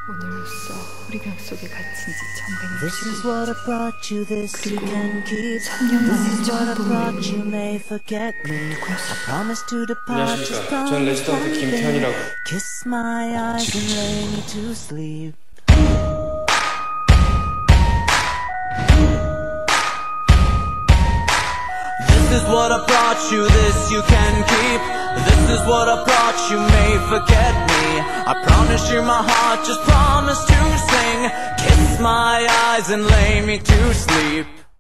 오늘로써 우리병 속에 갇힌 지 1100년. This is what I brought you, this you can keep. 3년 This 만에 is what I 처음 brought 보는 you, may forget me. I promise to depart just 안녕하십니까. from 전 레지던트 김태현이라고. Kiss my eyes and lay me to sleep. This is what I brought you, this you can keep. This is what I brought you, may forget me. I promise you my heart, just promise to sing. Kiss my eyes and lay me to sleep.